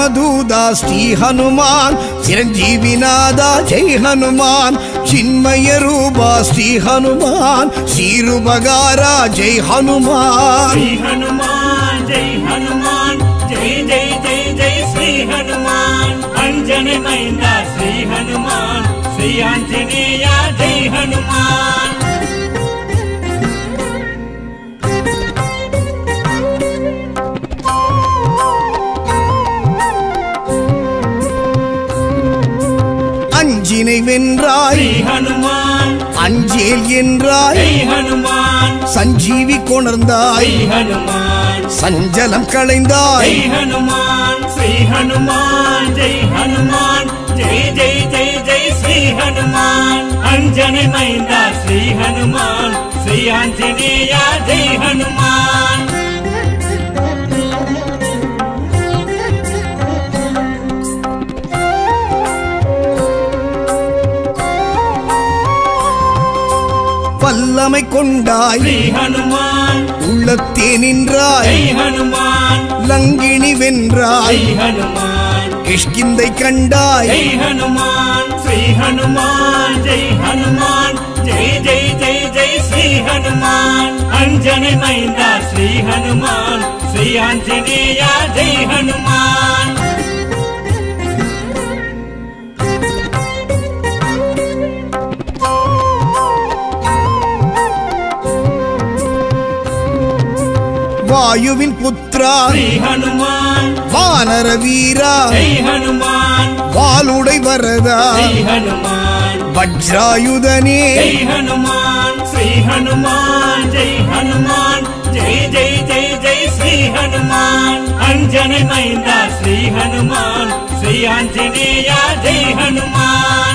శ్రీరామదూత శ్రీ హనుమాన్ చిరంజీవినాథ జై హనుమాన్ చిన్మయ రూప శ్రీ హనుమాన్ శ్రీరుబగారా జై హనుమాన్ శ్రీ హనుమాన్ జై హనుమాన్ జై జై జై జై శ్రీ హనుమాన్ అంజని మైంద శ్రీ హనుమాన్ శ్రీ ఆంజనేయ జై హనుమాన్ அஞ்சினை வென்றாய் ஸ்ரீ ஹனுமான் அஞ்சேல் என்றாய் ஜெய் ஹனுமான் சஞ்சீவி கொணர்ந்தாய் ஸ்ரீ ஹனுமான் சஞ்சலம் களைந்தாய் ஜெய் ஹனுமான் ஸ்ரீ ஹனுமான் ஜெய் ஹனுமான் ஜெய் ஜெய் ஜெய் ஜெய் ஸ்ரீ ஹனுமான் அஞ்சனை மைந்த ஸ்ரீ ஹனுமான் ஸ்ரீ ஆஞ்சநேய ஜெய் ஹனுமான் வல்லமை கொண்டாய் ஸ்ரீ ஹனுமான் உள்ளத்தே நின்றாய் ஜெய் ஹனுமான் லங்கினி வென்றாய் ஜெய் ஹனுமான் கிஷ்கிந்தை கண்டாய் ஜெய் ஹனுமான் ஸ்ரீ ஹனுமான் ஜெய் ஹனுமான் ஜெய் ஜெய் ஜெய் ஜெய் ஸ்ரீ ஹனுமான் அஞ்சனை மைந்த ஸ்ரீ ஹனுமான் ஸ்ரீ ஆஞ்சநேய ஜெய் ஹனுமான் வாயுவின் புத்ரா ஸ்ரீ ஹனுமான் வானர வீரா ஜெய் ஹனுமான் வாளுடை வரதா ஜெய் ஹனுமான் வஜ்ராயுதனே ஜெய் ஹனுமான் ஸ்ரீ ஹனுமான் ஜெய் ஹனுமான் ஜெய் ஜெய் ஜெய் ஜெய் ஸ்ரீ ஹனுமான் அஞ்சனை மைந்த ஸ்ரீ ஹனுமான் ஸ்ரீ ஆஞ்சநேய ஜெய் ஹனுமான்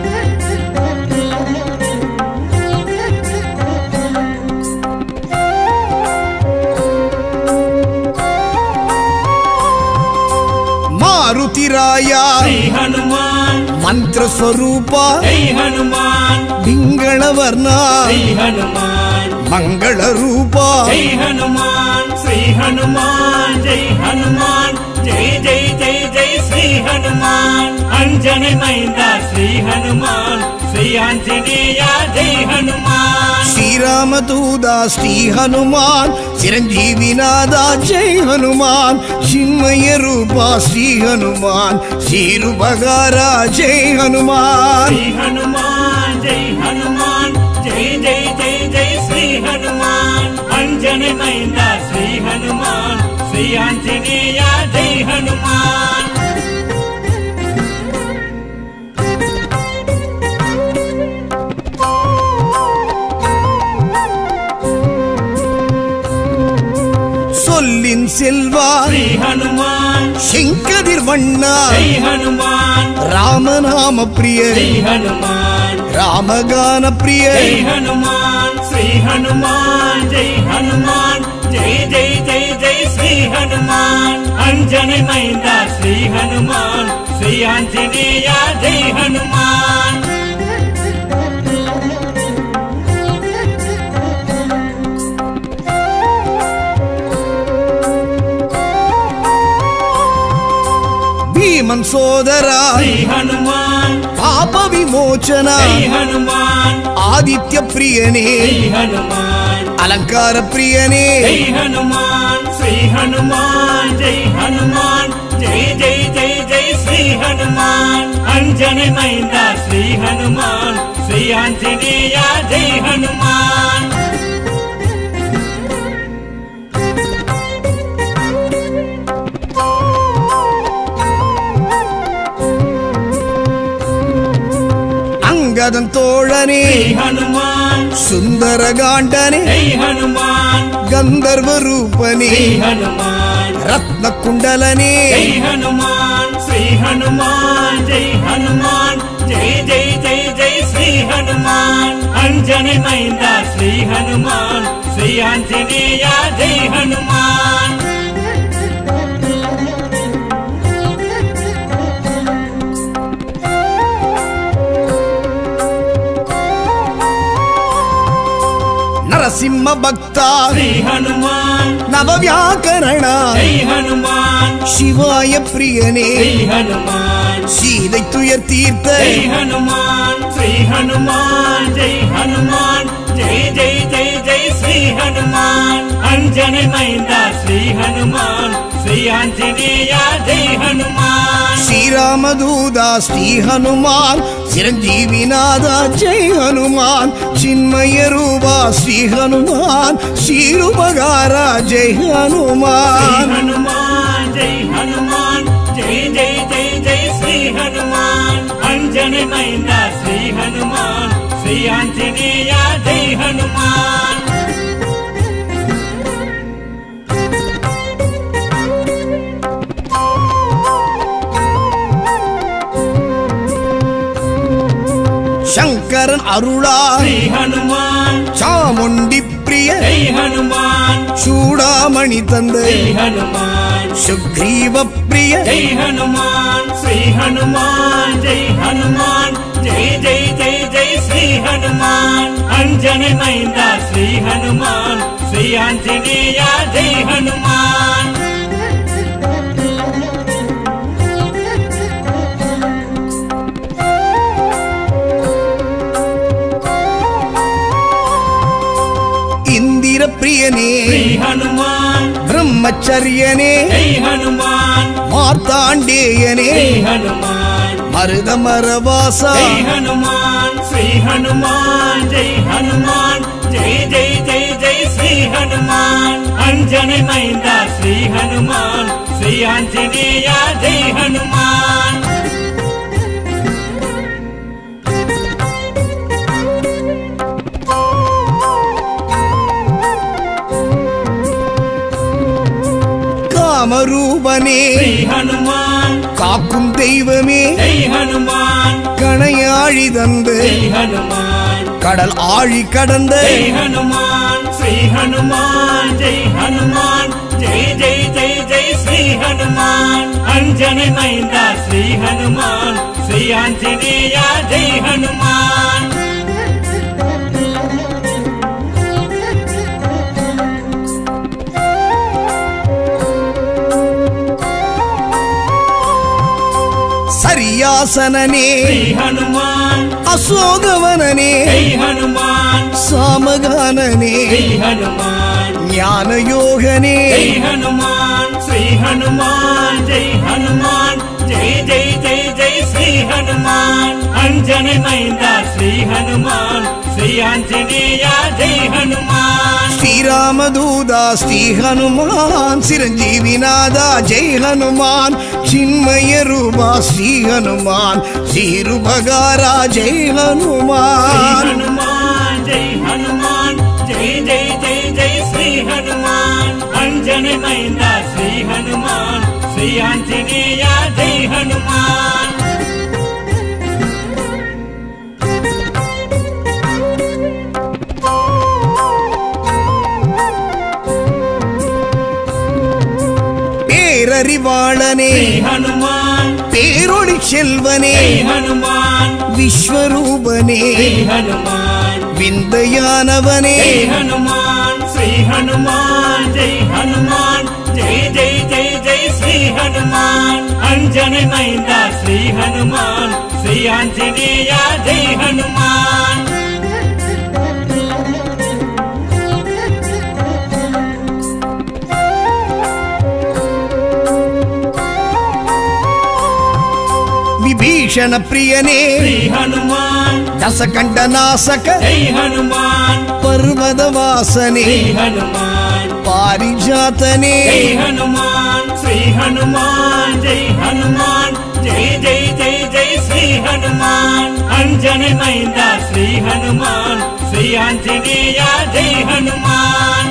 మారుతిరాయ శ్రీ హనుమాన్ మంత్ర స్వరూప జై హనుమాన్ పింగళవర్ణ శ్రీ హనుమాన్ మంగళ రూప జై హనుమాన్ శ్రీ హనుమాన్ జై హనుమాన్ జై జై జై జై శ్రీ హనుమాన్ అంజని మైంద శ్రీ హనుమాన్ శ్రీ ఆంజనేయ జై హనుమాన్ శ్రీరామదూత శ్రీ హనుమాన్ చిరంజీవినాథ జై హనుమాన్ చిన్మయ రూప శ్రీ హనుమాన్ శ్రీరుబగారా జై హనుమాన్ శ్రీ హనుమాన్ జై హనుమాన్ జై జై జై జై శ్రీ హనుమాన్ అంజని మైంద శ్రీ హనుమాన్ శ్రీ ఆంజనేయ జై హనుమాన్ சொல்லின் செல்வா ஸ்ரீ ஹனுமான் செங்கதிர் வண்ணா ஜெய் ஹனுமான் ராமநாம பிரிய ஸ்ரீ ஹனுமான் ராமகான பிரிய ஜெய் ஹனுமான் ஸ்ரீ ஹனுமான் ஜெய் ஹனுமான் ஜெய் ஜெய் ஜெய் ஜெய் ஸ்ரீ ஹனுமான் அஞ்சனை மைந்த ஸ்ரீ ஹனுமான் ஸ்ரீ ஆஞ்சநேய ஜெய் ஹனுமான் భీమన్ సోదరా శ్రీ హనుమాన్ పాప విమోచన జై హనుమాన్ ఆదిత్య ప్రియనే శ్రీ హనుమాన్ అలంకార ప్రియనే జై హనుమాన్ శ్రీ హనుమాన్ జై హనుమాన్ జై జై జై జై శ్రీ హనుమాన్ అంజని మైంద శ్రీ హనుమాన్ శ్రీ ఆంజనేయ జై హనుమాన్ అంగదం తోళనే శ్రీ హనుమాన్ సుందరగాండనే జై హనుమాన్ గంధర్వ రూపనే శ్రీ హనుమాన్ రత్న కుండలనే జై హనుమాన్ శ్రీ హనుమాన్ జై హనుమాన్ జై జై జై జై శ్రీ హనుమాన్ అంజని మైంద శ్రీ హనుమాన్ శ్రీ ఆంజనేయ జై హనుమాన్ నరసింహ భక్త శ్రీ హనుమాన్ నవవ్యాకరణ జై హనుమాన్ శివాయ ప్రియనే శ్రీ హనుమాన్ சீதை துயர் தீர்த்த జై హనుమాన్ శ్రీ హనుమాన్ జై హనుమాన్ జై జై జై జై శ్రీ హనుమాన్ అంజని మైంద శ్రీ హనుమాన్ శ్రీ ఆంజనేయ జై హనుమాన్ శ్రీరామదూదా శ్రీ హనుమాన్ చిరంజీవినాథ జై హనుమాన్ చిన్మయ రూపా శ్రీ హనుమాన్ శ్రీరూపగార జై హనుమాన్ హనుమాన్ జై హనుమాన్ జై జై జై జై శ్రీ హనుమాన్ అంజని మైంద శ్రీ హనుమాన్ శ్రీ ఆంజనేయ జై హనుమాన్ శంకరన్ అరుళా శ్రీ హనుమాన్ చాముండి ప్రియ జై హనుమాన్ చూడామణి తందై జై హనుమాన్ సుగ్రీవ ప్రియ జై హనుమాన్ శ్రీ హనుమాన్ జై హనుమాన్ జై జై జై జై శ్రీ హనుమాన్ అంజని మైంద శ్రీ హనుమాన్ శ్రీ ఆంజనేయ జై హనుమాన్ ఇందిర ప్రియనే శ్రీ హనుమాన్ బ్రహ్మచర్యనే జై హనుమాన్ మార్తాండేయనే జై హనుమాన్ మరుదమరవాస జై హనుమాన్ శ్రీ హనుమాన్ జై హనుమాన్ జై జై జై జై శ్రీ హనుమాన్ అంజని మైంద శ్రీ హనుమాన్ శ్రీ ఆంజనేయ జై హనుమాన్ காமரூபனே శ్రీ హనుమాన్ காக்கும் தெய்வமே జై హనుమాన్ கணையாழி தந்து జై హనుమాన్ கடல் ஆழி கடந்த జై హనుమాన్ శ్రీ హనుమాన్ జై హనుమాన్ జై జై జై జై శ్రీ హనుమాన్ అంజని మైంద శ్రీ హనుమాన్ శ్రీ ఆంజనేయ జై హనుమాన్ சரியாசனனே శ్రీ హనుమాన్ அசோகவனனே జై హనుమాన్ சாமகானனே జై హనుమాన్ ஞானயோகனே జై హనుమాన్ శ్రీ హనుమాన్ జై హనుమాన్ జై జై జై జై శ్రీ హనుమాన్ అంజని మైంద శ్రీ హనుమాన్ శ్రీ ఆంజనేయ జై హనుమాన్ శ్రీరామదూదా శ్రీ హనుమాన్ చిరంజీవినాథ జై హనుమాన్ చిన్మయ రూపా శ్రీ హనుమాన్ శ్రీరూపగారా జై హనుమాన్ హనుమాన్ జై హనుమాన్ జై జై జై జై శ్రీ హనుమాన్ అంజని మైంద శ్రీ హనుమాన్ శ్రీ ఆంజనేయ జై హనుమాన్ பேரறிவாளனே శ్రీ హనుమాన్ பேரொளி செல்வனே జై హనుమాన్ விஸ்வரூபனே శ్రీ హనుమాన్ விந்தையானவனே జై హనుమాన్ శ్రీ హనుమాన్ జై హనుమాన్ జై జై జై జై శ్రీ హనుమాన్ అంజని మైంద శ్రీ హనుమాన్ శ్రీ ఆంజనేయ జై హనుమాన్ విభీషణ ప్రియనే శ్రీ హనుమాన్ దశకంఠ నాశక జై హనుమాన్ పర్వతవాసనే శ్రీ హనుమాన్ పారిజాతనే జై హనుమాన్ శ్రీ హనుమాన్ జై హనుమాన్ జై జై జై జై శ్రీ హనుమాన్ అంజని మైంద శ్రీ హనుమాన్ శ్రీ ఆంజనేయ జై హనుమాన్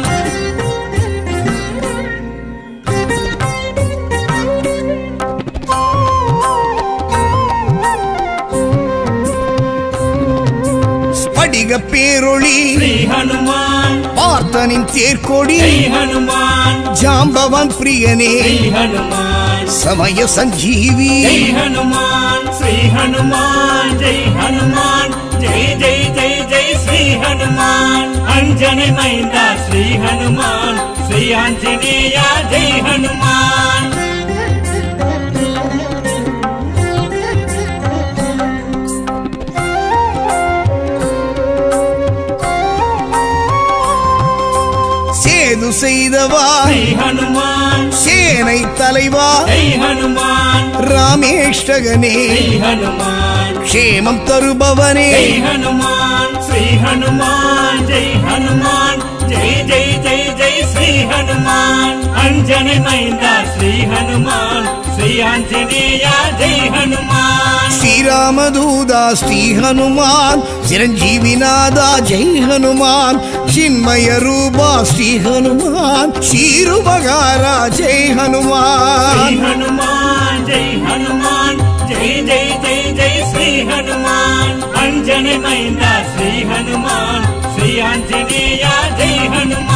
ஸ்படிக பேரொளி శ్రీ హనుమాన్ பார்த்தனின் தேர்கொடி జై హనుమాన్ జాంబవన్ ప్రియనే శ్రీ హనుమాన్ సమయ సంజీవి జై హనుమాన్ శ్రీ హనుమాన్ జై హనుమాన్ జై జై జై జై శ్రీ హనుమాన్ अंजने मैंदा श्री हनुमान श्री आंजनेय जय हनुमान சேது செய்தவா श्री हनुमान சேனை தலைவா जय हनुमान ராமேஷ்டகனே श्री हनुमान க்ஷேமம் தருபவனே जय हनुमान श्री हनुमान जय हनुमान जय जय जय जय श्री हनुमान अंजने मैंदा श्री हनुमान श्री आंजनेय जय हनुमान ஸ்ரீராமதூதா ஸ்ரீ ஹனுமான் சிரஞ்சீவிநாதா ஜெய் ஹனுமான் சின்மய ரூபா ஸ்ரீ ஹனுமான் ஸ்ரீருபகாரா ஜெய் ஹனுமான் श्री हनुमान जय हनुमान जय जय जय जय श्री हनुमान अंजने मैंदा श्री हनुमान श्री आंजनेय जय हनुमान